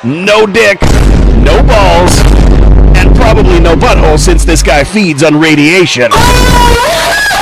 no dick, no balls, and probably no butthole since this guy feeds on radiation.